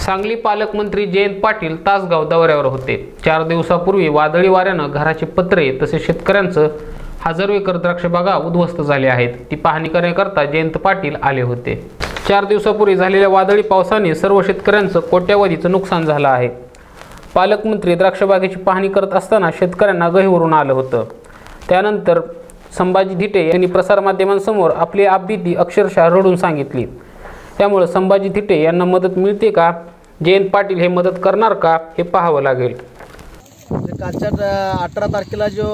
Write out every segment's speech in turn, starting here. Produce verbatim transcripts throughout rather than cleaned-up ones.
सांगली पालकमंत्री जयंत पाटील तासगाव दौऱ्यावर होते। चार दिवसापूर्वी वादळी वाऱ्याने घराचे पत्रे तसेच शेतकऱ्यांचं हजारो एकर द्राक्ष बागा उद्ध्वस्त झाले आहेत। ती पाहणी करण्याकरता जयंत पाटील आले होते। चार दिवसापूर्वी झालेल्या वादळी पावसाने सर्व शेतकऱ्यांचं कोट्यावधीचं नुकसान झालं आहे। पालकमंत्री द्राक्ष बागेची पाहणी करत असताना शेतकऱ्यांना गहिवरून आलं होतं। त्यानंतर संभाजी धिटे यांनी प्रसारमाध्यमांसमोर आपली आपबीती अक्षरशः रडून सांगितली। त्यामुळे संभाजी धिटे यांना मदत मिळते का, जयंत पाटील हे मदत करणार का, हे पाहावं लागेल। कालच्या अठरा तारखेला जो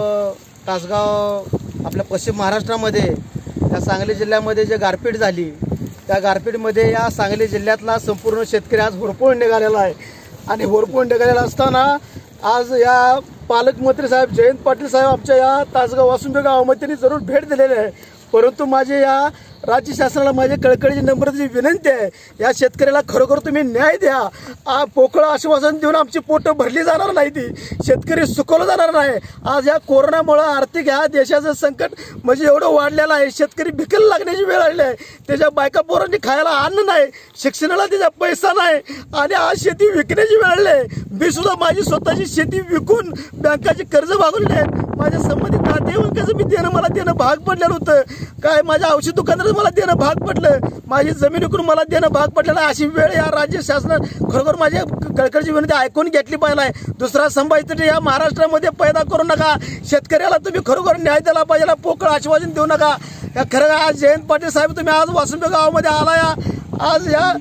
तासगाव आपल्या पश्चिम महाराष्ट्रामध्ये या सांगली जिल्ह्यामध्ये जे गारपीट झाली, त्या गारपीटमध्ये या सांगली जिल्ह्यातला संपूर्ण शेतकरी आज होरपळून निघालेला आहे। आणि होरपळून निघालेला असताना आज या पालकमंत्री साहेब जयंत पाटील साहेब आमच्या या तासगाव वासुंबे गावामध्ये त्यांनी जरूर भेट दिलेली आहे। परंतु माझे या राज्य शासनाला माझी कळकळीची नम्रतेची विनंती आहे, या शेतकऱ्याला खरोखर तुम्ही न्याय द्या। पोकळ आश्वासन देऊन आमची पोटं भरली जाणार नाही, ती शेतकरी सुकवलं जाणार नाही। आज या कोरोनामुळे आर्थिक ह्या देशाचं संकट म्हणजे एवढं वाढलेलं आहे, शेतकरी भिकेला लागण्याची वेळ आलेली आहे। त्याच्या बायका पोरांनी खायला अन्न नाही, शिक्षणाला त्याचा पैसा नाही आणि आज शेती विकण्याची वेळ आली आहे। मी सुद्धा माझी स्वतःची शेती विकून बँकाचे कर्ज भागवले आहेत। माझ्या संबंधित नातेवाईकांचं मी देणं मला देणं भाग पडलेलं होतं, काय माझ्या औषध दुकानात मला देणं भाग पडलं, माझी जमीन विकून मला देणं भाग पडलेलं आहे। अशी वेळ या राज्य शासनाने खरोखर माझ्या कळकळीची विनंती ऐकून घेतली पाहिजे। दुसरा संभाजी या महाराष्ट्रामध्ये पैदा करू नका, शेतकऱ्याला तुम्ही खरोखर न्याय दिला पाहिजे, पोकळ आश्वासन देऊ नका। या खरं आज जयंत पाटील साहेब तुम्ही आज वासुंबे गावामध्ये आला या आज या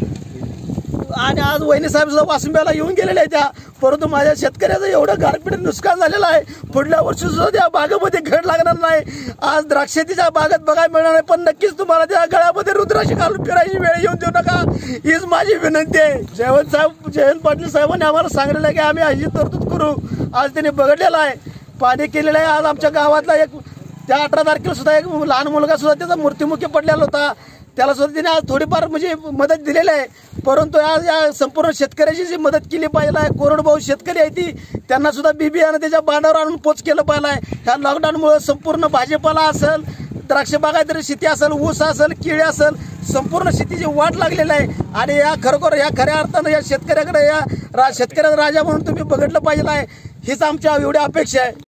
आणि आज वहिनी साहेब सुद्धा वासुंब्याला येऊन गेलेले आहेत त्या, परंतु माझ्या शेतकऱ्याचं एवढं गारपीट नुकसान झालेलं आहे, पुढल्या वर्षी सुद्धा त्या बागेमध्ये घड लागणार नाही। आज द्राक्षेतीच्या बागेत बघायला मिळणार नाही, पण नक्कीच तुम्हाला त्या गळ्यामध्ये रुद्राक्षी घालून फिरायची वेळ येऊन देऊ नका, हीच माझी विनंती आहे। जयवंत साहेब जयंत पाटील साहेबांनी आम्हाला सांगितलं आहे की आम्ही अशी तरतूद करू। आज त्यांनी बघडलेलं आहे, पाणी केलेलं आहे। आज आमच्या गावातला एक त्या अठरा तारखेला सुद्धा एक लहान मुलगा सुद्धा त्याचा मृत्युमुखी पडलेला होता, त्याला सुद्धा तिने आज थोडीफार म्हणजे मदत दिलेली आहे। परंतु आज या संपूर्ण शेतकऱ्याची जी मदत केली पाहिजे आहे, कोरडभाऊ शेतकरी आहे ती, त्यांना सुद्धा बीबियानं त्याच्या बांधावर आणून पोच केलं पाहिजे आहे। ह्या लॉकडाऊनमुळे संपूर्ण भाजीपाला असेल, द्राक्ष बागायतरी शेती असेल, ऊस असेल, केळी असेल, संपूर्ण शेतीची वाट लागलेली आहे। आणि या खरोखर या खऱ्या अर्थानं या शेतकऱ्याकडे या शेतकऱ्याचा राजा म्हणून तुम्ही बघितलं पाहिजे आहे, हीच आमच्या एवढी अपेक्षा आहे।